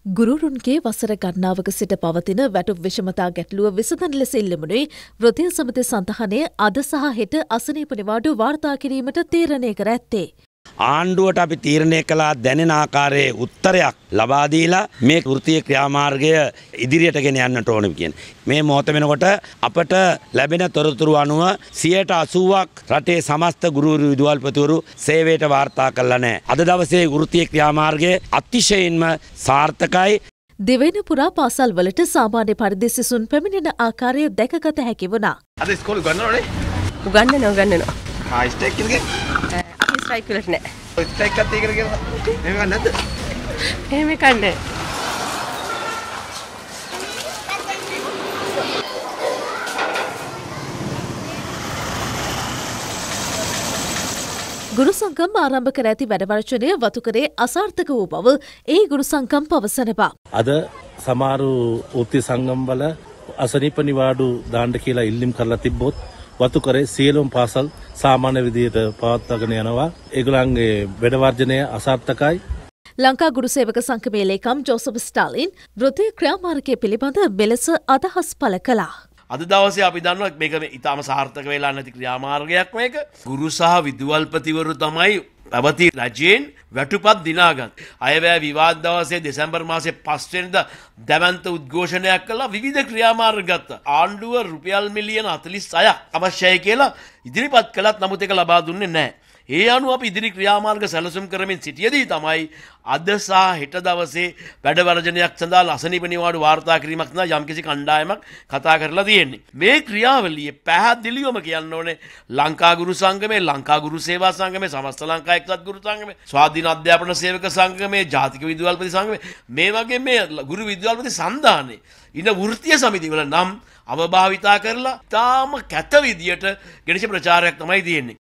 ගුරුරුන්ගේ වසර ගණනාවක සිට පවතින වැටුප් විෂමතා ගැටලුව විසඳන ලෙස ඉල්ලමුණේ වෘත්තීය සමිති සඳහනේ අද සහ හෙට අසනීප නිවාඩු වාර්තා කිරීමට තීරණය කර ඇත්තේ. ආණ්ඩුවට අපි තීරණය කළා දැනෙන ආකාරයේ උත්තරයක් ලබා දීලා මේ වෘත්තීය ක්‍රියාමාර්ගය ඉදිරියට ගෙන යන්නට ඕන කියන. මේ මොහොත වෙනකොට අපට ලැබෙන තොරතුරු අනුව 80%ක් රටේ සමස්ත ගුරු විදුහල්පතිවරු සේවයට වාර්තා කළා නැහැ. අද දවසේ වෘත්තීය ක්‍රියාමාර්ගය අතිශයින්ම සාර්ථකයි. දෙවැනි පුරා පාසල් වලට සාමාන්‍ය පරිදි සිසුන් පැමිණෙන ආකාරය දැකගත හැකි වුණා. අද ඉස්කෝලේ උගන්වනවනේ? උගන්වනවා. ස්ට්‍රයික් එකේ? අපි ස්ට්‍රයික් වලට නෑ. ස්ට්‍රයික් එකත් ඒකට කියලා. එහෙම ගන්න නැද්ද? එහෙම කන්නේ. ගුරු සංගම් ආරම්භ කර ඇති වැඩවර්ජනය වතුකරේ අසාර්ථක වූ බව ඒ ගුරු සංගම් පවසනවා. අද සමහරු වෘත්තීය සංගම් වල අසනීප නිවාඩු දාන්න කියලා ඉල්ලීම් කරලා තිබ්බොත් වතුකරේ සියලුම පාසල් සාමාන්‍ය විදියට පවත්වාගෙන යනවා. ඒගොල්ලන්ගේ වැඩවර්ජනය අසාර්ථකයි. ලංකා ගුරු සේවක සංගමේ ලේකම් ජෝසප් ස්ටාලින් වෘත්තීය ක්‍රියාමාර්ගය පිළිබඳ මෙලෙස අදහස් පළ කළා. අද දවසේ අපි දන්නවා මේක ඉතාම සාර්ථක වෙලා නැති ක්‍රියාමාර්ගයක් මේක. ගුරු සහ විදුහල්පතිවරු තමයි පැවති රජයෙන් වැටුපත් දිනාගත්. අයවැය විවාද දවසේ දෙසැම්බර් මාසේ 5 වෙනිදා දැවැන්ත උද්ඝෝෂණයක් කළා විවිධ ක්‍රියාමාර්ග ගත්තා. ආණ්ඩුව රුපියල් මිලියන 46ක් අවශ්‍යයි කියලා ඉදිරිපත් කළත් නමුත් ඒක ලබා දුන්නේ නැහැ. ඒ අනුව අපි ඉදිරි ක්‍රියාමාර්ග සැලසුම් කරමින් සිටියේදී තමයි අද සහ හෙට දවසේ වැඩවර්ජනයක් සඳහා අසනීප නිවාඩු වාර්තා කිරීමක් සඳහා යම්කිසි කණ්ඩායමක් කතා කරලා තියෙන්නේ. මේ ක්‍රියාවලියේ පැහැදිලිවම කියන්න ඕනේ ලංකා ගුරු සංගමේ, ලංකා ගුරු සේවා සංගමේ, සමස්ත ලංකා එක්සත් ගුරු සංගමේ, ස්වාධීන අධ්‍යාපන සේවක සංගමේ, ජාතික විදුහල්පති සංගමේ මේ වගේ මේ ගුරු විදුහල්පති සන්ධානයේ ඉන්න වෘත්තීය සමිතිවල නම් අවභාවිතා කරලා තාම කැත විදියට ගෙනච්ච ප්‍රචාරයක් තමයි තියෙන්නේ.